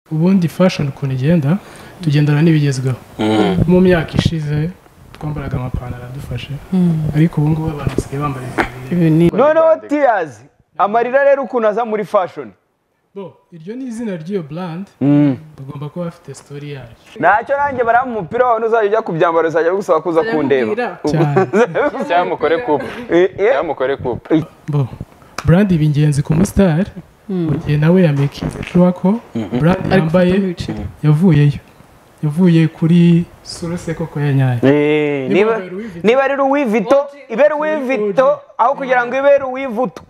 ubundi fashion ukuntu igenda tugendana n'ibigezweho mu myaka ishize twambaraga amapantaro adufashe ariko ubu ngubu abantu basigaye bambara ibintu no tears amarira rero ukuntu aza muri fashion iryo ni izina ry'iyo brand bagomba kuba bafite story yayo ntacyo nanjye baramu umupira wawe uzajya ujya kubyambara uzajya gusaba kuza kundeba cyamukore coupe brand ibingenzi ku mustar mu gihe nawe yamekinze sure ko brand yambaye yavuye kuri source koko yanyaye niba ari Louis Vuitton ibe Louis Vuitton aho kugira ngo ibe Louis Vuitton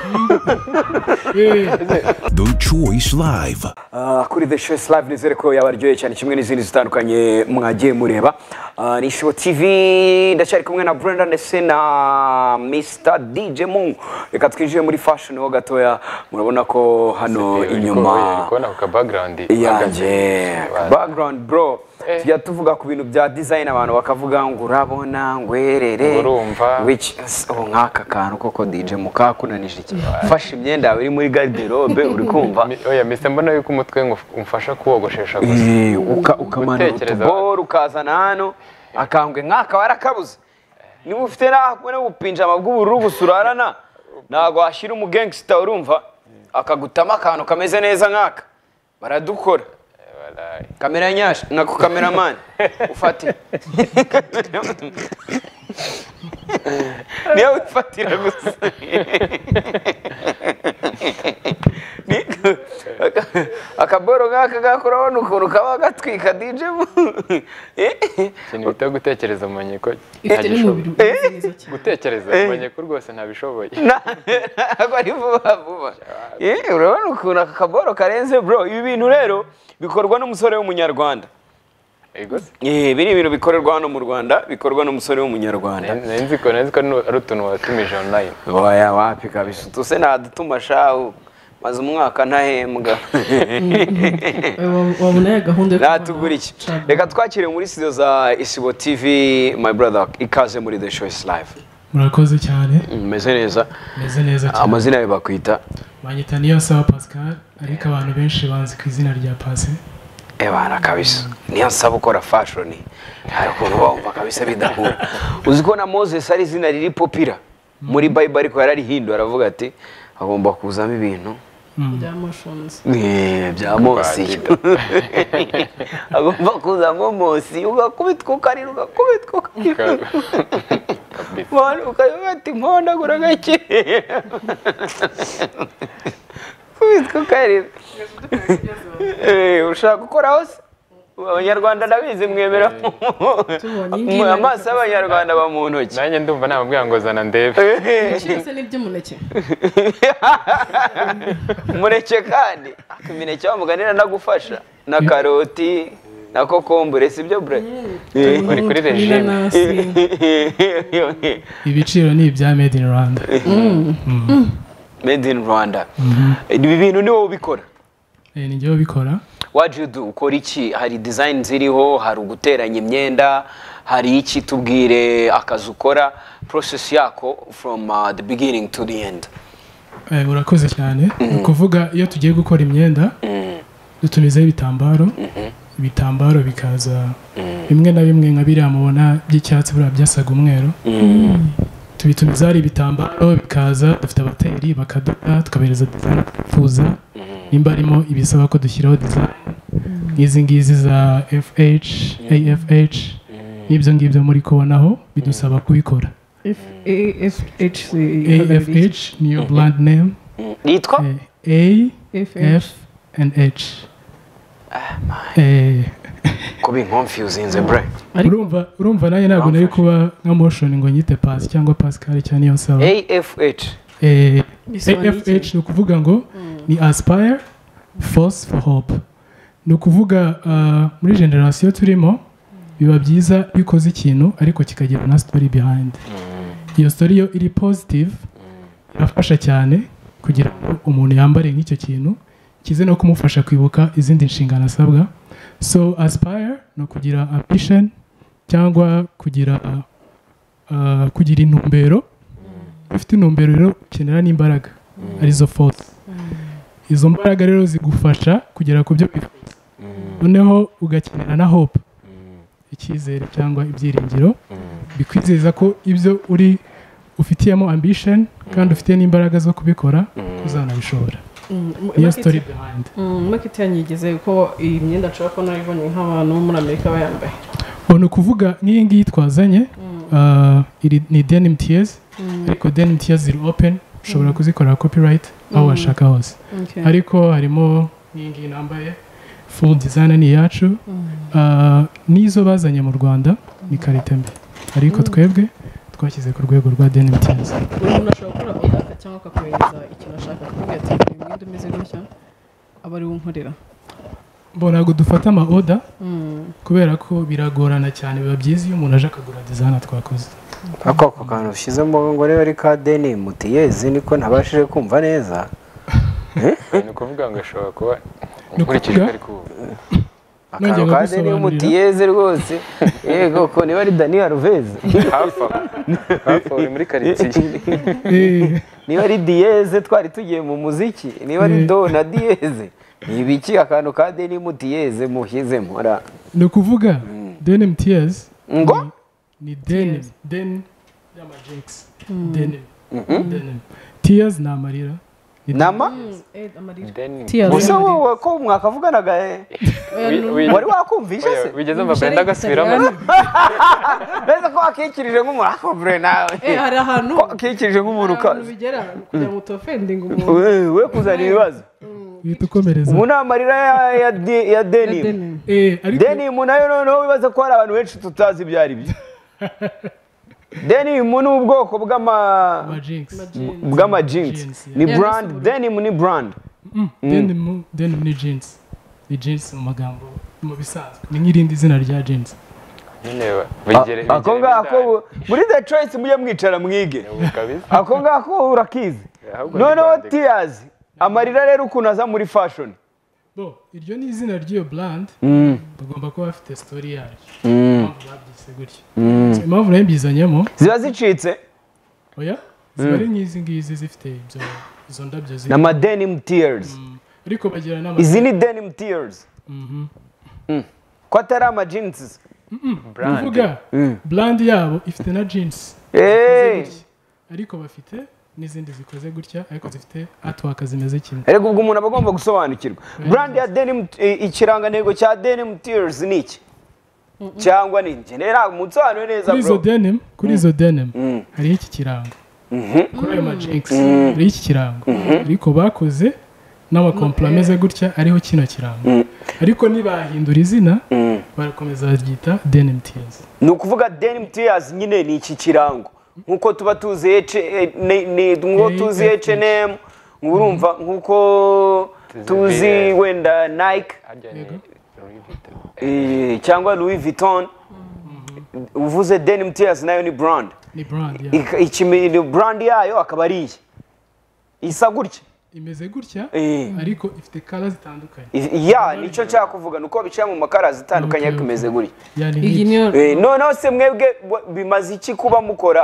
The Choice Live kuri The Choice Live nizere ko yabaryoye cyane kimwe n'izindi zitandukanye mwagiye mureba ni Show TV ndacyari kumwe na Brenda ndetse na Mr DJ Mu reka twinjiye muri fashion ho gatoya murabona ko hano inyuma kubona ku background background bro tujya tuvuga ku bintu bya design abantu bakavuga ngo urabona ngwerere which nk'aka kantu koko DJ mukakunanije iki fasha imyenda yawe iri muri garderobe uri kumva oya Mr mbona yuko umutwe ngo umfasha kuwogoshesha gusa ukamana utubor ukazana hano akangwe nk'aka warakabuze niba ufite nakubone ubupinjama bw'ubururu busurarana nago hashira umugangster urumva akagutama akantu kameze neza nk'aka baradukora kamera nyasha nako cameraman ufati niyo ufatira gusa akaboro ngaka gakorona ukuntu kaba gatwika DJ kintu bita gutekereza manye ko gutekereza manye ko rwose ntabishoboye ako ari vuba urabona ukuntu akaboro karenze bro ibi bintu rero bikorwa n'umusore w'umunyarwanda biri ibintu bikorerwa hano mu Rwanda bikorwa n'umusore w'umunyarwanda nzi ko ari utuntu watumije online oya wapi kabisa tuse nadutuma shahu maze umwaka ntahembwa wabona gahunda natugura iki reka twakire muri studio za Isibo TV my brother ikaze muri The Choice Live murakoze cyane meze neza cyane amazina yawe bakwita banyita Niyonsaba Pascal ariko abantu benshi banzi ku izina rya Pase bana kabisa Niyonsaba ukora fashion ariko wumva kabisa bidahura uziko na Moses ari izina riri popira muri Bible ariko yararihinduye aravuga ati agomba kuzamo ibintu bya motions bya Mosi agomba kuzamo Mosi ugakubitwa ukarira ugakubitwa mwana ukayoba ati mpondagura gake kubitwa ukarira ushaka gukora hose abanyarwanda ndabizi mwemera amaso y'abanyarwanda ba mu ntoki nanjye ndumva namubwira ngo zana ndebe cyose nibyo muneke umuneke kandi imineke bamuganira nagufasha na karoti na kokombure sibyo bre uri kuri regime ibiciro ni ibya made in Rwanda made in Rwanda ibi bintu ni wowe ubikora ni njye ubikora what you do ukora iki hari design ziriho hari uguteranya imyenda hari iki tubwire akazi ukora process yako from the beginning to the end urakoze cyane kuvuga iyo tugiye gukora imyenda dutumizaho ibitambaro bikaza bimwe na bimwe nka biriya mubona by'icyatsi buriya byasaga umweru tubitumiza hari ibitambaro bikaza dufite abateri bakadoda tukabereza design twifuza nimba arimo ibisaba ko dushyiraho design nk'izi ngizi za FH AFH n'ibyo ngibyo muri kubonaho bidusaba kubikora AFH niyo brand name yitwa AF and H kubi confusing bre urumva nanjye ntabwo nari kuba nka motion ngo nyite Pasi cyangwa Pascal cyane iyo nsaba AFH AFH ni ukuvuga ngo ni Aspire Force for Hope ni ukuvuga muri generation turimo biba byiza bikoze ikintu ariko kikagira na story behind iyo story yo iri positive irafasha cyane kugira ngo umuntu yambare nk'icyo kintu kize no kumufasha kwibuka izindi nshingano asabwa so Aspire no kugira ambition cyangwa kugira intumbero ufite intumbero rero ukenera n'imbaraga arizo force izo mbaraga rero zigufasha kugera ku byo wifuza noneho ugakenera na hope icyizere cyangwa ibyiringiro bikwizeza ko ibyo ufitiyemo ambition kandi ufite n'imbaraga zo kubikora uzanabishobora niyo story behind market yanyigeze ko iyi myenda nshobora ko nayibonye nk'abantu bo muri Amerika bayambaye ni ukuvuga nk'iyi ngiyi twazanye ni denim tears ariko denim tears ziri open ushobora kuzikorera copyright aho washaka hose ariko harimo nk'iyi ngiyi nambaye full design ni iyacu n'izo bazanye mu Rwanda ni karite mbi ariko twebwe twashyize ku rwego rwa denim tears umuntu ashobora gukora order cyangwa akakohereza ikintu ashaka kuvuga ati imyenda imeze gutya aba ari unkorera ntabwo dufata ama order kubera ko biragorana cyane biba byiza iyo umuntu aje akagura design twakoze ako kantu ushyizemo ngo rero ari ka denim tears niko ntabashije kumva neza ni ukuvuga ngo ashobora kuba nkurikije ari kuvuga akantu ka denim tears rwose yego ko niba ari Daniel Alves hafi uri muri karitsiye niba ari Dieze twari tugiye mu muziki niba ari do na Dieze ni ibiki akantu ka denim tears muhizemo ni ukuvuga denim tears ngo ni denim y'ama jinx denim tears ni amarira nama Tears wowe ko mwakavuganaga wari wakumvisha se wigeze mva Brenda agasubiramo mbese ko wakikirije nk'umuntu akombre nawe hari ahantu wakikirije nk'umuntu ahantu bigera kugira ngo utofendinga umuntu we kuzana ibibazo uhita ukomereza ubu ni amarira ya denim denim nayo noneho wibaza ko hari abantu benshi tutazi ibyo ari byo denim ni ubwoko bw'ama jeans ni brand denim ni brand denim ni jeans ni jeans mu magambo mu bisanzwe ni nk'irindi zina rya jeans ako ngako muri the choice mujye mwicara mwige ako ngako urakizi noneho tears amarira rero ukuntu aza muri fashion iryo ni izina ry'iyo brand bagomba kuba bafite story yayo babyise gutya impamvu nayo mbizanyemo ziba zicitse oya ziba ari nk'izi ngizi zifite izo ndabyo na ma denim tears ariko bagira n'ama izi ni denim tears ko atari ama jeans uvuga brand yabo ifite na jeans ariko bafite n'izindi zikoze gutya ariko zifite artwork zimeze kimwe ariko ubwo umuntu aba agomba gusobanukirwa brand ya denim ikirangantego cya denim tears ni iki cyangwa ni ngenera umunsobanuro neza bro kuri izo denim hariho iki kirango kuri ayo majinx hariho iki kirango ariko bakoze n'amakompla ameze gutya ariho kino kirango ariko nibahindura izina barakomeza baryita denim tears ni ukuvuga denim tears nyine ni iki kirango nkuko tuba tuzi H&M urumva nkuko tuzi wenda Nike cyangwa Louis Vuitton uvuze denim tears nayo ni brand brand yayo akaba ari isa gutya imeze gutya ariko ifite color zitandukanye nicyo nshaka kuvuga nuko bica mu makara zitandukanye ariko imeze gutya noneho se mwebwe bimaze iki kuba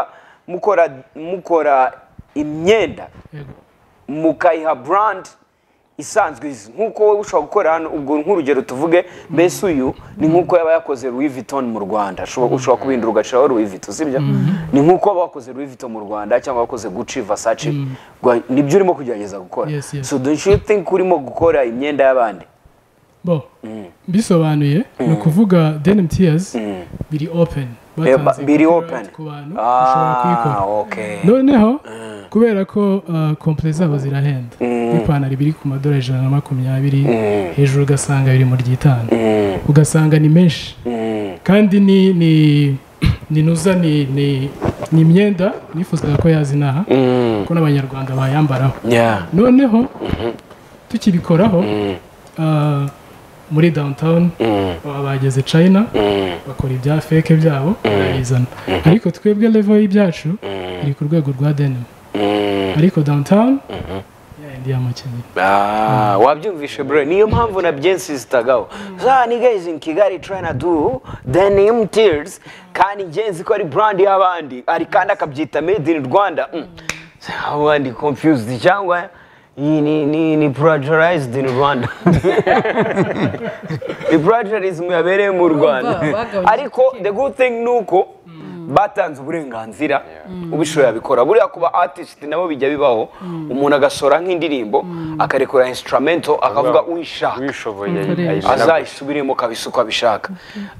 mukora imyenda mukayiha brand isanzwe nkuko wowe ushobora gukora hano ubwo nk'urugero tuvuge mbese uyu ni nkuko yaba yakoze Louis Vuitton mu Rwanda ushobora kubindura ugashiraho Louis Vuitton sibyo ni nkuko bakoze Louis Vuitton mu Rwanda cyangwa bakoze Gucci Versace nibyo urimo kugerageza gukora so don't you think urimo gukora imyenda y'abandi bisobanuye ni ukuvuga denim tears biri open ku bantu ushobora kuyikora noneho kubera ko komple zabo zirahenda ipantaro biri ku madolari 120 hejuru ugasanga biri mu ry'itanu ugasanga ni menshi kandi ni imyenda nifuzaga ko yazinaha ko n'abanyarwanda bayambaraho noneho tukibikoraho muri downtown bageze China bakora ibya fake byabo barayizana ariko twebwe level y'ibyacu iri ku rwego rwa denim ariko downtown ndi amakenye wabyumvishe bro niyo mpamvu na byensi zitagaho ni guys in Kigali trying to do denim tears kandi ngenzi ko ari brand y'abandi ari kandi akabyita made in Rwanda abandi confused cyangwa ni plagiarized in Rwanda ni plagiarism yabereye mu Rwanda bagabanyije ariko the good thing nuko batanze uburenganzira ubishoboye yabikora buriya kuba artist nabo bijya bibaho umuntu agasora nk'indirimbo akarekura instrumental akavuga uyishaka wishoboye azayisubiremo kabisa uko abishaka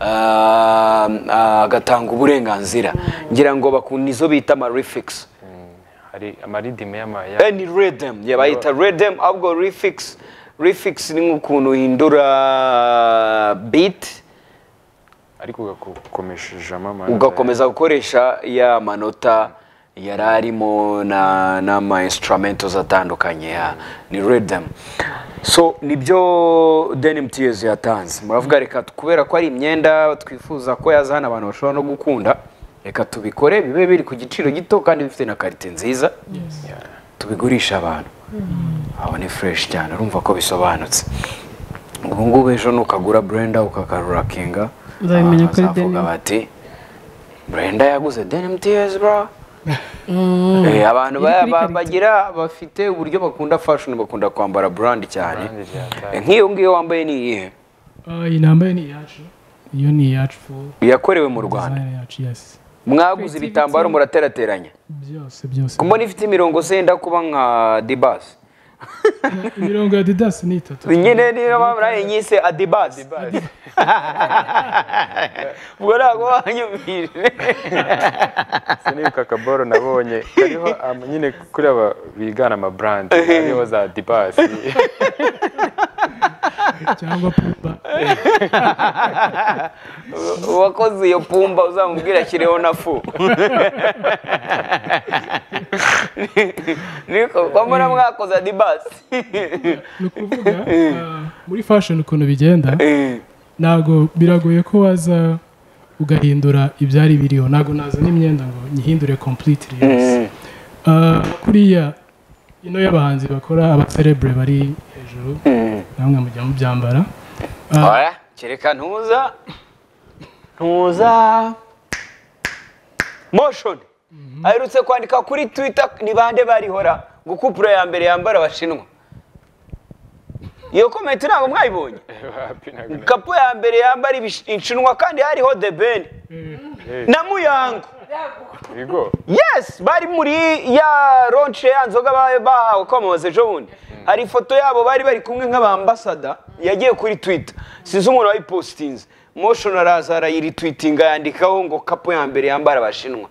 agatanga uburenganzira ngira ngo bakunda izo bita ama refix hari amaridime ni rhythm bayita rhythm ahubwo refix ni nk'ukuntu uhindura beat ariko ugakomeza gukoresha ya manota yari arimo n'ama instrumentals atandukanye ni rhythm so nibyo Denim Tears yatanze muravuga reka kubera ko ari imyenda twifuza ko yazana abantu bashobora no gukunda reka tubikore bibe biri ku giciro gito kandi bifite na quality nziza tubigurisha abantu aho ni fresh cyane urumva ko bisobanutse ubu ngubu ejo nukagura Brenda ukakarura Kinga uzabimenya kuri Denim bati Brenda yaguze Denim Tears bro abantu bagira bafite uburyo bakunda fashion bakunda kwambara brand cyane nk'iyo ngiyo wambaye ni iyihe iyi nambaye ni iyacu iyo ni iyacu yakorewe mu Rwanda mwaguze ibitambaro muraterateranya byose kumbona ifite imirongo senda kuba nka Dibas imirongo ya Adidas ni 3 nyine niyo bamuraye nyise Adibas ubwo ntabwo wanyumvire sinibuka akaboro nabonye kariho nyine kuri aba bigana ama brand hariho za Dibas cyangwa Pumba uwakoze iyo Pumba uzamubwira kireho na fu niko kwambara mwakoze Adibas nukuvuga muri fashion ukuntu bigenda nago biragoye ko waza ugahindura ibyari biriho nago naza n'imyenda ngo nyihindure completely yes kuriya ino y'abahanzi bakora aba celebrate bari hejuru namwe mujya mu byambara oya kereka ntuza motion aherutse kwandika kuri Twitter ni bande barihora gukupura ya mbere yambara abashinwa iyo comment ntabwo mwayibonye kapo ya mbere yambara inshinwa kandi hariho The Ben na Muyango yes bari muri ya launch ya nzoga bahawe kwamamaza ejo bundi hari ifoto yabo bari kumwe nk'abambasada yagiye kuri Twitter sinzi umuntu wayipostinze motion araza arayitweetinga yandikaho ngo kapo ya mbere yambara abashinwa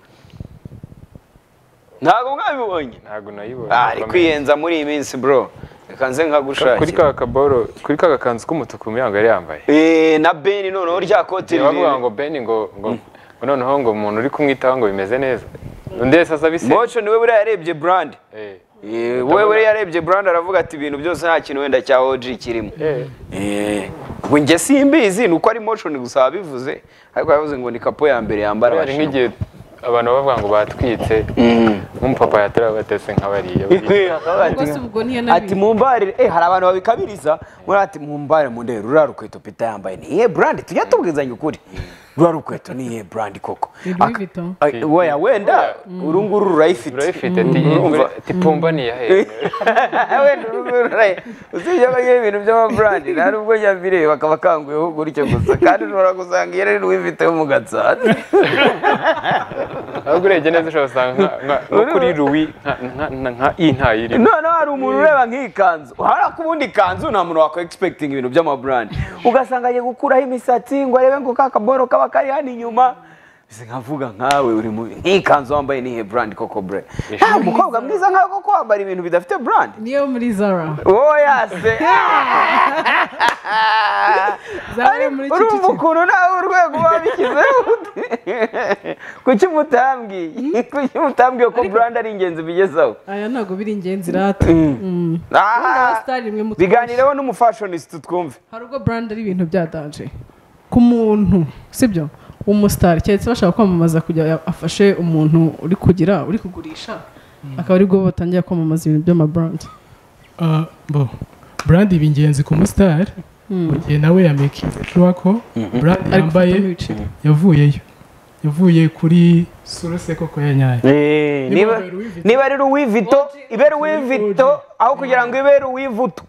ntabwo mwabibonye ntabwo nayibonye ari kwiyenza muri iyi minsi bro kanze nkagushaka kuri ka kaboro kuri ka gakanzu k'umutuku Muyango yari yambaye na Ben noneho rya kote bavuga ngo Ben ngo noneho ngo umuntu uri kumwitaho ngo bimeze neza undi sasa bise motion niwe buri yarebye brand wewe buri yarebye brand aravuga ati ibintu byose nta kintu wenda cya OG kirimo ubu nge simbizi nuko ari motion gusa bivuze ariko yavuze ngo ni kapo ya mbere yambara bashimwe nk'igihe abantu bavuga ngo batwitse nk'umupapa yatera batese nk'abariya ati mumbare hari abantu babikabiriza muri ati mumbare mu ndero rurarukweto pita yambaye ni brand tujya tubwizanya ukuri rurarukweto ni brand koko oya wenda urunguru rurayifite tipumba ni yahe wenda urunguru usibye bagiye ibintu by'ama brand nari ubwo yabire bakaba kanguyeho gutyo gusa kandi ushobora gusanga iyo ari Louis mu gatsata ahubwo urebye neza ushobora gusanga nko kuri Louis nka intayiri none hari umuntu ureba nk'ikanzu hari kubundi kanzu nta muntu wako expecting ibintu by'ama brand ugasanga agiye gukuraho imisatsi ngo arebe ngo kakaboro kaba kari hano inyuma bise nkavuga nkawe uri mu nk'ikanzu wambaye nihe brand koko bre umukobwa mwiza nkawe koko wambara ibintu bidafite brand niyo muri Zara yase Zara muri urumva ukuntu nawe urwego babishyizeho kuki mutambwiye ko brand ari ingenzi bigezaho aya ntago biri ingenzi rata biganireho n'umufashionist twumve hari ubwo brand ari ibintu byadanje ku muntu sibyo umustar cyetse bashaka kwamamaza kujya afashe umuntu uri kugurisha akaba ari bwo batangiye kwamamaza ibintu by'ama brand brand ibingenzi ku mustar mugihe nawe ya making sure ko brand yambaye yavuyeyo yavuye kuri source koko ya nyayo. niba ari Louis Vuitton ibe Louis Vuitton aho kugira ngo ibe Louis Vuitton.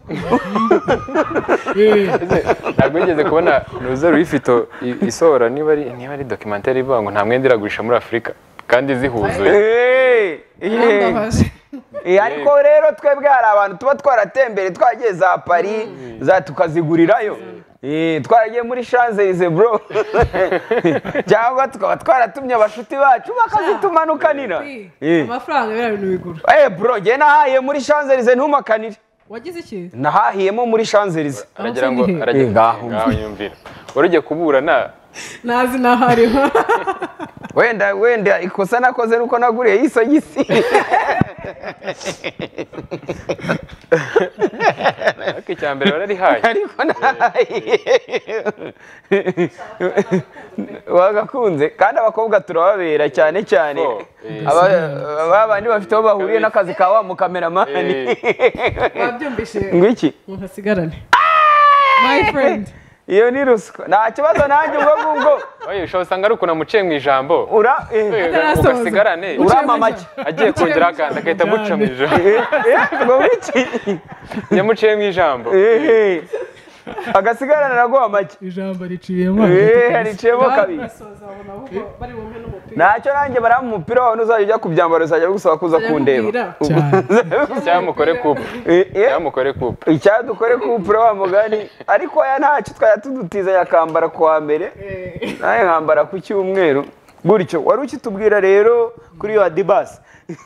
ntabwo nigeze kubona nuze Louis Vuitton isohora niba ari documentaire ivuga ngo nta mwenda iragurisha muri Afurika kandi zihuzuye. Ariko rero twebwe hari abantu tuba twaratembere twagiye za Paris za tukazigurirayo. Twaragiye muri Champs-Élysées bro. Cyangwa tukaba twaratumye abashuti bacu bakazitumanukanira. Amafaranga bera bintu bigura. Bro je nahaye muri Champs-Élysées ntumakanire. Wagize iki? Nahahiyemo muri Champs-Élysées. Aragira ngo ngaho nyumvira. Urujye kuburana nazi nahariho. Wenda ikosa nakoze nuko naguriye isogisi. Ariko icyambere bararihaye. Ariko wagakunze kandi abakobwa turababera cyane cyane. Abandi bafite aho bahuriye n'akazi ka wa mukameramani. Wabyumvise? Ngwiki? Nkasigarane. My friend. Iyo ni ruswa. Nta kibazo nanjye ubwo ngubwo. Oye ushobora usanga ari ukuntu amuciye mu ijambo. Ugasigarane. Urama make. Agiye kongera akanda agahita amuca mu ijambo. Ngo wiki? Yamuciye mu ijambo. Agasigarane naguha make. Ijambo riciyemo. Riciyemo kabiri. Ntacyo nanjye baramu umupira wawe ntuzajya ujya kubyambara uzajya gusaba kuza kundeba. Cyamukore couple. Cyamukore couple. Icyadukore couple wa mugani. Ariko aya ntacyo twaya tudutiza yakambara kwa mbere. Naye nkambara ku cyumweru. Gutyo wari ukitubwira rero kuri yo Adibas.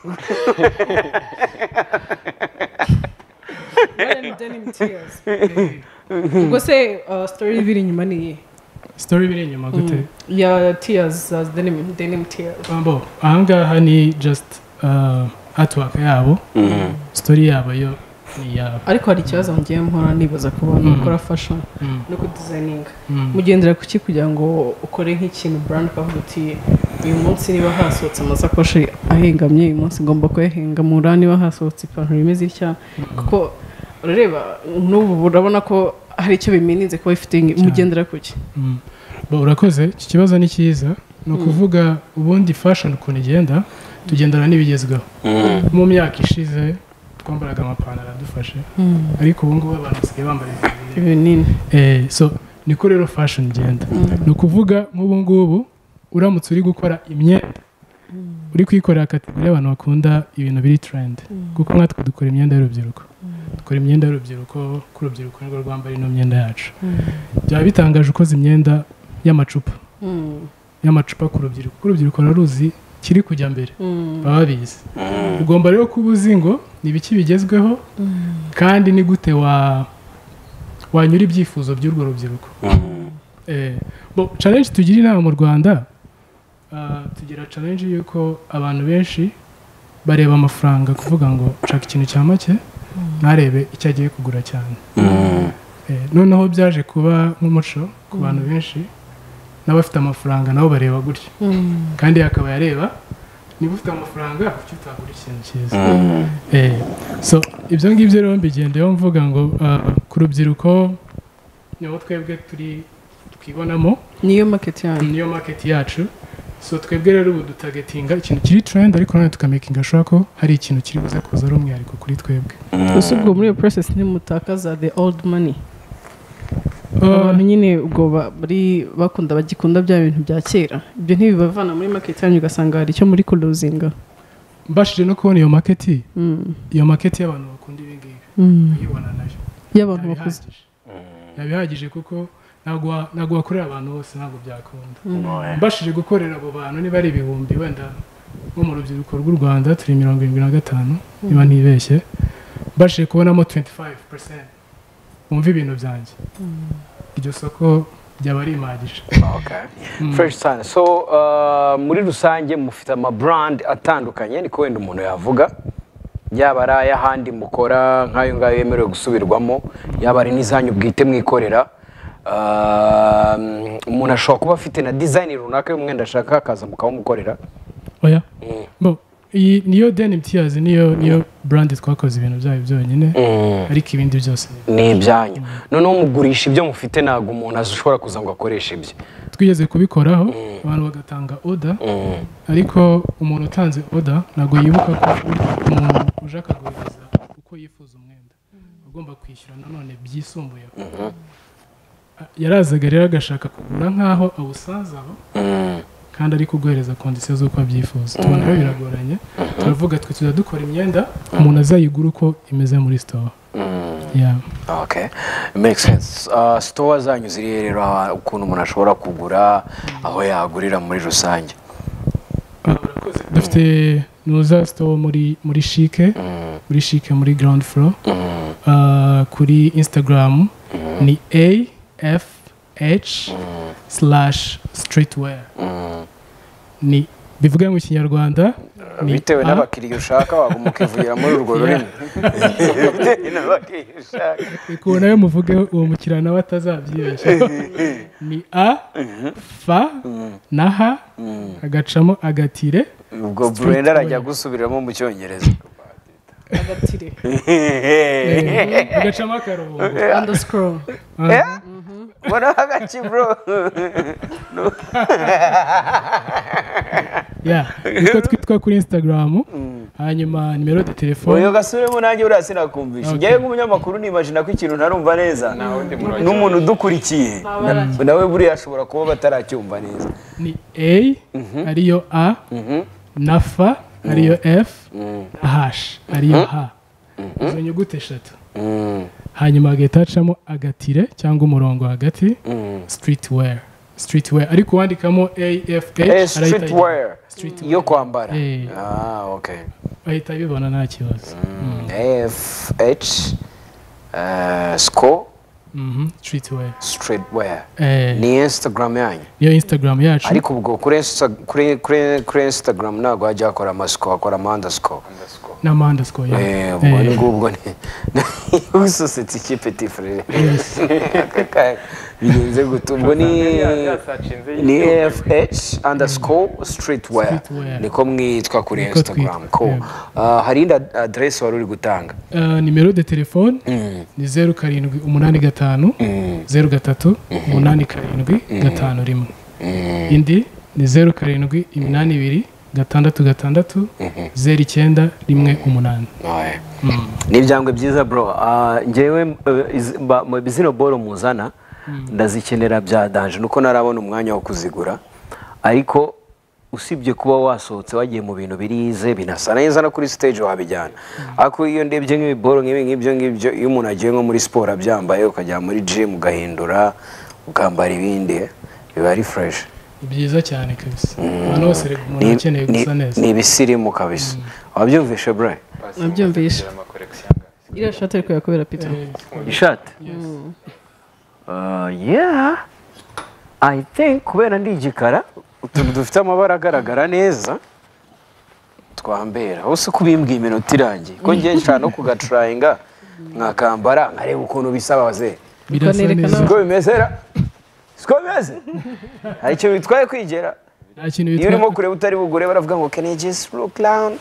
Ubwo se story biri inyuma ni story biri inyuma gute ya tears as denim tears. Ahangaha ni just artwork yabo. Story yabo yo ni yabo. Ariko hari ikibazo ngiye mpora nibaza ku bantu bakora fashion no ku designing. Mugendera kuki kugira ngo ukore nk'ikintu brand kavuga uti uyu munsi niba hasohotse amasakoshi ahengamye uyu munsi ngomba kuyahengamura, niba hasohotse ipantaro imeze itya kuko urareba n'ubu urabona ko hari icyo bimeninze kuba ifite mugendera kuki. Urakoze, iki kibazo ni cyiza. Ni ukuvuga ubundi fashion ukuntu igenda tugendana n'ibigezweho. Mu myaka ishize twambaraga amapantaro adufashe ariko ubu ngubu abantu basigaye bambara ibinini. So niko rero fashion igenda. Ni ukuvuga nk'ubu ngubu uramutse uri gukora imyenda uri kwikorera kategori y'abantu bakunda ibintu biri trend kuko nkatwe dukora imyenda y'urubyiruko. Dukora imyenda y'urubyiruko ku rubyiruko nirwo rwambara ino myenda yacu. Byaba bitangaje ukoze imyenda y'amacupa ku rubyiruko. Urubyiruko ruruzi kiri kujya mbere baba babizi. Ugomba rero kuba uzi ngo ni ibiki bigezweho kandi ni gute wanyura ibyifuzo by'urwo rubyiruko. Challenge tugira inama mu Rwanda, tugira challenge yuko abantu benshi bareba amafaranga kuvuga ngo nshaka ikintu cya make ntarebe icyo agiye kugura cyane. Noneho byaje kuba nk'umuco ku bantu benshi n'abafite amafaranga nabo bareba gutya kandi akaba yareba niba ufite amafaranga kuki utagura ikintu cyiza. So ibyo ngibyo rero mbigendeyeho mvuga ngo ku rubyiruko niho twebwe twibonamo niyo market yacu. So twebwe rero ubu dutagetinga ikintu kiri trend ariko nanone tukamakinga sure ko hari ikintu kiri buze kuza ari umwihariko kuri twebwe. Ubwo muri iyo process nimutakaza the old money. Abantu nyine ubwo bagikunda bya bintu bya kera ibyo ntibibavana muri market yanyu ugasanga hari icyo muri closinga. Mbashije no kubona iyo market y'abantu bakunda ibi ngibi uyibona nayo y'abantu bakuze yabihagije kuko ntabwo wakorera abantu bose ntabwo byakunda. Mbashije gukorera abo bantu niba ari ibihumbi wenda nko mu rubyiruko rw'u Rwanda turi 75 niba ntibeshye mbashije kubonamo 25% bumva ibintu byanjye. Iryo soko byaba ari imagije. Fresh sana. So muri rusange mufite ama brand atandukanye niko wenda umuntu yavuga, yaba ari ay'ahandi mukora nk'ayo ngayo yemerewe gusubirwamo, yaba ari n'izanyu bwite mwikorera. Umuntu ashobora kuba afite na design runaka y'umwenda ashaka akaza mukamukorera. Oya. Iyi niyo denim tears niyo brand twakoze ibintu byayo byonyine ariko ibindi byose ni ibyanyu. Noneho mugurisha ibyo mufite ntago umuntu ashobora kuza ngo akoreshe ibyo. twigeze kubikoraho abantu bagatanga oda ariko umuntu utanze oda ntabwo yibuka ko umuntu uje akaguriza uko yifuza umwenda agomba kwishyura nanone byisumbuyeho yarazaga rero agashaka kugura nk'aho awusazaho kandi ari kuguhereza kondisiyo z'uko abyifuza tubona rero biragoranye turavuga twe tujya dukora imyenda umuntu azayigura uko imeze muri store. Yeah. Okay, makes sense. Store zanyu ziri rero ukuntu umuntu ashobora kugura aho yagurira muri rusange. Dufite nuza store muri Chic muri ground floor. Kuri Instagram ni AFH/streetwear. Ni bivuga mu Kinyarwanda bitewe n'abakiriya ushaka waguma ukivugira muri urwo rurimi. Kubona yo muvuge uwo mukiriya nawe atazabyibeshya. Ni A F na H agacamo agatire. Ubwo Brenda arajya gusubiramo mu Cyongereza. agatire agacamo akarongo underscore Wana hagachi bro. Yeah, uko twitwa kuri Instagram. Hanyuma nimero de telefone. Oyo gasubiremo nanjye uriya sinakumvisha. Ngiye nk'umunyamakuru nimagina ko ikintu ntarumva neza. N'umuntu udukurikiye. Nawe buriya ashobora kuba bataracyumva neza. Ni A ariyo A na F ariyo F na H ariyo H. Izo nyuguti eshatu. Hanyuma agatacamo agatire cyangwa umurongo hagati streetwear ariko wandikamo AFH streetwear yo kwambara. Okay, ahita bibona nta kibazo. AFH score streetwear ni Instagram yanyu. Yo Instagram yacu ariko ubwo kuri Instagram ntabwo hajya akora amascore akora underscore n'amandascore ubwo ni ngubwo ni usosetse ikipe tifrere bigenze gutubwo ni AFH_streetwear niko mwitwa kuri Instagram ko hari indi address wari uri gutanga. Nimero de telefone ni 0785 03 87 indi ni 0782 666 0918. Ni ibyangwe byiza bro. Ngewe zino boro muzana ndazikenera bya danje nuko narabona umwanya wo kuzigura ariko usibye kuba wasohotse wagiye mu bintu birize binasa neza no kuri stage wabijyana ako iyo ndebye nk'ibiboro nk'ibyo iyo umuntu agiye nko muri sport abyambaye ukajya muri gym ugahindura ukambara ibindi biba ari fresh. Byiza cyane kabisa. Hano hose rego umuntu akeneye gusa neza. Ni ibisirimu kabisa. Wabyumvishe bro? nabyumvishe. Iriya shati ariko yakubera Peter. Ishati? Yeah, I think kubera ndi igikara utuntu dufite amabara agaragara neza twambera hose kubimbwiye iminota irangiye ko ngiye nshaka no kugatrayinga mwakambara nkareba ukuntu bisabaze siko bimezera siko bimeze hari icyo bitwaye kwigera iyo urimo kureba utari bugure baravuga ngo can you just look round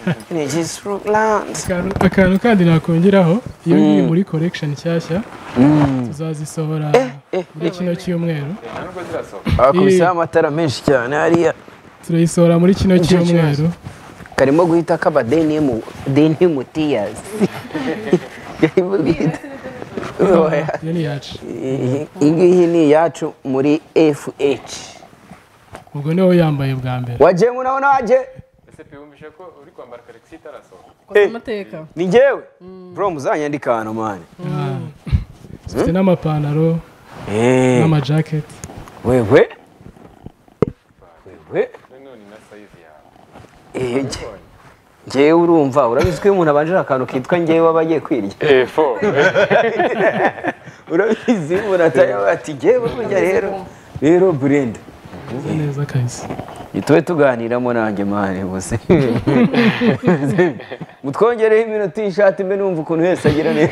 akantu kandi nakongeraho iyo ngiye muri collection nshyashya tuzazisohora muri kino cyumweru. Bakubise amatara menshi cyane hariya turayisohora muri kino cyumweru karimo guhita kaba denim tears yani yacu iyi ni yacu muri FH. ubwo niho yambaye bwa mbere wagiye ngo naje wumvishe ko uri kwambara Alexis itarasohoka amateka ni njyewe bro muzanyandika hano mani zifite n'amapantaro n'amajacket wewe none na size yawe njyewe urumva urabizi ko umuntu abanjira akantu kitwa njyewe wabagiye kwirya urabizi umuntu ataya ati njyewe burya rero Brenda neza kahise itwe tuganiramo nanjye mane bose mutwongereho iminota y'ishati mbe numva ukuntu wese agira neza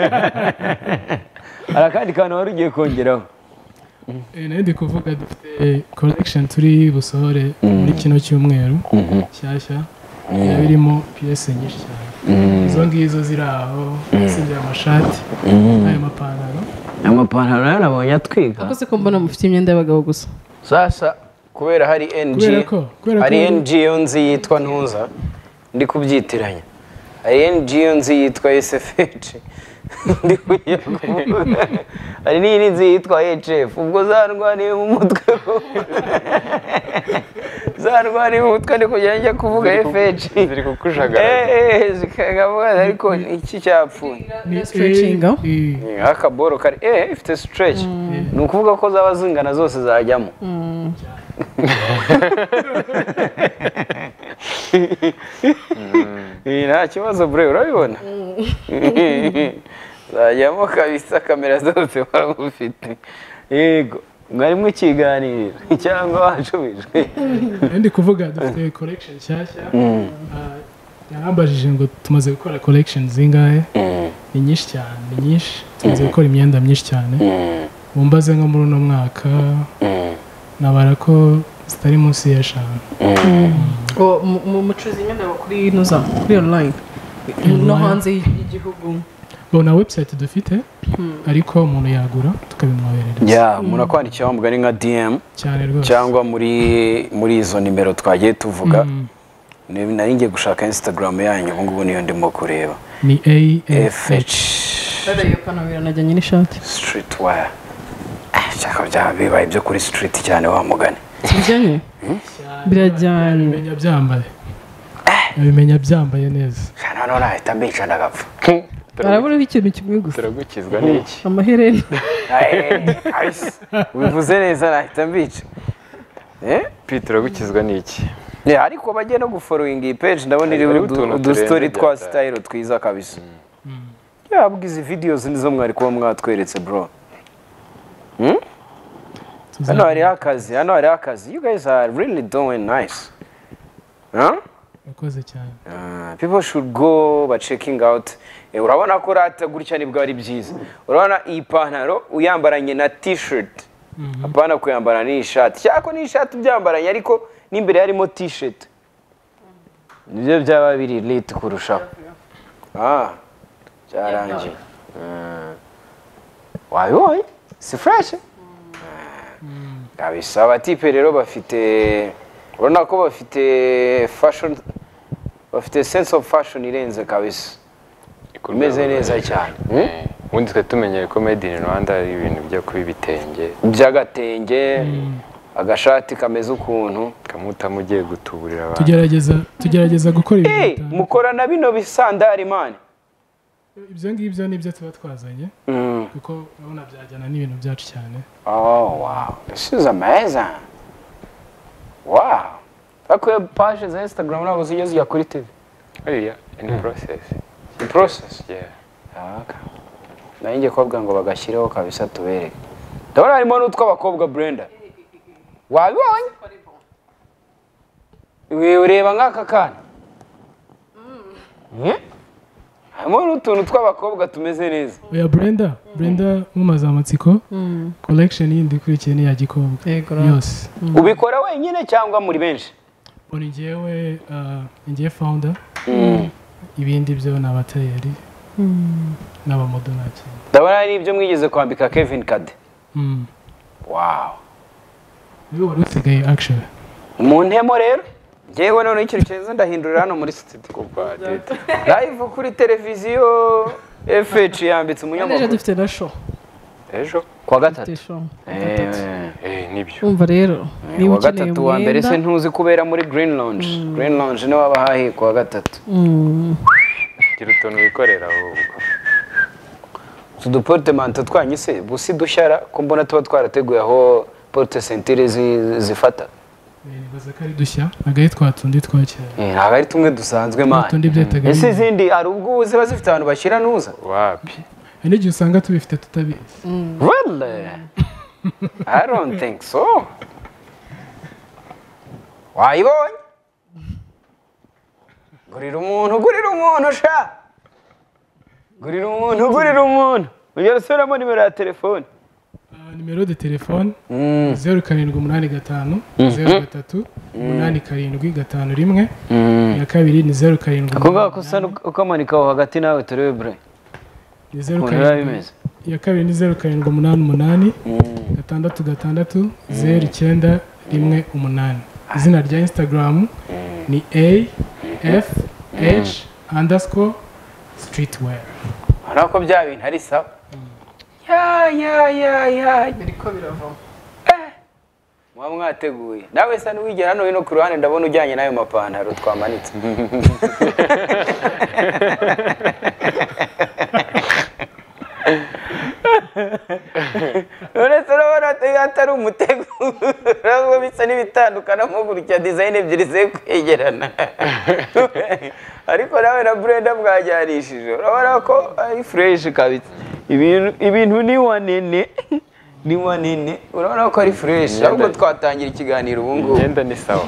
arakandi kantu wari ugiye kongeraho. nayo ndi kuvuga dufite collection turi busohore muri kino cyumweru shyashya birimo pièce nyinshi cyane izo ngizo ziri aho ziri amashati n'ayo mapantaro amapantaro nayo nabonye atwiga Akoze ko mbona mufite imyenda y'abagabo gusa. sasa kubera hari Kubera ko NGO nzi yitwa Ntuza ndi kubyitiranya hari NGO nzi yitwa SFH ndi kujya kuvuga hari n'indi nzi yitwa HF ubwo zarwaniye mu mutwe zarwaniye mu mutwe ndi kujya njya kuvuga FH ziri kukushagara zikavuga ariko iki cyapfuye Stretching, oh? akaboro kari ifite stretch ni ukuvuga ko zaba zingana zose zajyamo nta kibazo bure urabibona zajyamo kabisa kamera zose waba ufite yego mwarimo ikiganiro cyangwa wacubijwe ndi kuvuga dufite collection nshyashya yarambajije ngo tumaze gukora collection zingahe ni nyinshi cyane ni nyinshi tumaze gukora imyenda myinshi cyane mumbaze nko muri uno mwaka nabara ko zitari munsi y'eshanu Mucuruza imyenda kuri Nuza kuri online no hanze y'igihugu. bona website dufite ariko umuntu yagura tukabimwoherereza munakwandikira mugani nka DM cyane rwose cyangwa muri izo nimero twagiye tuvuga nari ngiye gushaka Instagram yanyu ubu ngubu niyo ndimo kureba ni AFH Rero iyo panabira najyanye n'ishati. streetwear cyaka byabaye byo kuri street cyane wa mugani Bijyanye? Birajyanye. abimenya byambaye neza none ahita mbica ndagapfa Baraburaho ikintu kimwe gusa. turagukizwa n'iki Amahereni. bivuze neza nahita mbica turagukizwa n'iki ariko bagiye no gufollowing iyi page ndabona iriho udustory twa style twiza kabisa yabwa izi videos nizo mwari kuba mwatweretse bro hano hari akazi you guys are really doing nice urakoze cyane people should go but checking out urabona ko rata gutya nibwo ari byiza urabona iyi pantaro uyambaranye na t-shirt apana kuyambara n'ishati cyako n'ishati byambaranye ariko n'imbere harimo t-shirt nibyo byaba biri lit kurushaho cyarangiye wabibonye si fresh kabisa abatipe rero bafite urabona ko bafite fashion bafite sense of fashion irenze kabisa imeze neza cyane ubundi twe tumenyere ko made in Rwanda ari ibintu byo kuba ibitenge by'agatenge agashati kameze ukuntu kamutamo ugiye gutuburira abantu tugerageza gukora ibintu mukorana bino bisandari mani ibyo ngibyo nibyo tuba twazanye kuko urabona byajyana n'ibintu byacu cyane wow this is amazing wow ariko page za Instagram ntabwo zijya zijya kuri TV in process nanjye kubabwira ngo bagashyireho kabisa tubereke ndabona harimo n'utw'abakobwa Brenda wabibonye ureba nk'aka kana harimo n'utuntu tw'abakobwa tumeze neza oya Brenda mumaze amatsiko collection yindi ikurikiye ni ya gikobwa yose ubikora wenyine cyangwa muri benshi boni ngiye founder ibindi byo ni abatayeri n'abamodo nacyo ndabona n'ibyo mwigeze kwambika Kevin Kade wow niwe wari usigaye actually mu ntemo rero ngewe none ikintu cyiza ndahindurira hano muri studio live kuri televiziyo FH yambitse umunyamakuru Ejo dufite na show. ejo kwa gatatu nibyo Umva rero niba wa ukeneye gatatu wa mbere se umwenda ntuzi kubera muri Green Lounge Green Lounge niwe wabahaye kwa gatatu gira utuntu wikorera ahubwo uduportemanto twanyu se busi dushyara ko mbona tuba twarateguye aho porte sentire zifata nibaza ko ari dushya agahe twatundi twakera ntabwo ari tumwe dusanzwe twatundi byataga ese izindi hari ubwo ziba zifite abantu bashyira nuza wapi hari n'igihe usanga tubifite tutabizi really I don't think so wayibonye gurira umuntu sha gurira umuntu ugera usubiramo nimero ya telefone nimero de telefone 0785 03 8751 iya kabiri ni 07 ako ngako usa ukamanikaho hagati nawe turebe bre ni 07 iya kabiri ni 0788 666 0918. Izina rya Instagram ni AFH_streetwear. urabona ko bya bintu ari sawa biriko biravamo muba mwateguye nawe sa n'uwigera hano hino ku ruhande ndabona ujyanye n'ayo mapantaro twamanitse uretse urabona atari umutego urabona bisa n'ibitandukana nko gutya design ebyiri ziri kwegerana ariko nawe na Brenda mwajyanishije urabona ko ari fresh kabisa ibintu ni wanene ni wanene urabona ko ari fresh ahubwo twatangira ikiganiro ubu ngubu imyenda ni sawa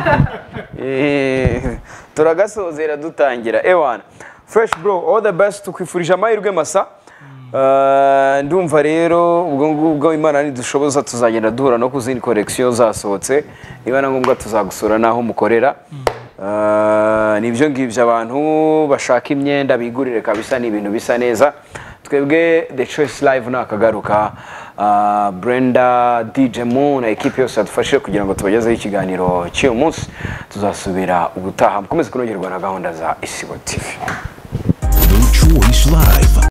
turagasozera dutangira ewana fresh bro all the best tukwifurije amahirwe masa ndumva rero ubwo ngubwo Imana nidushoboza tuzagenda duhura no kuzindi collection zasohotse niba na ngombwa tuzagusura naho mukorera nibyo ngibyo abantu bashaka imyenda bigurire kabisa ni ibintu bisa neza twebwe The Choice Live nakagaruka Brenda DJ Moon na equipe yose yadufashije kugira ngo tubagezeho ikiganiro cy'uyu munsi tuzasubira ubutaha mukomeze kunogerwa na gahunda za Isibo TV The Choice Live.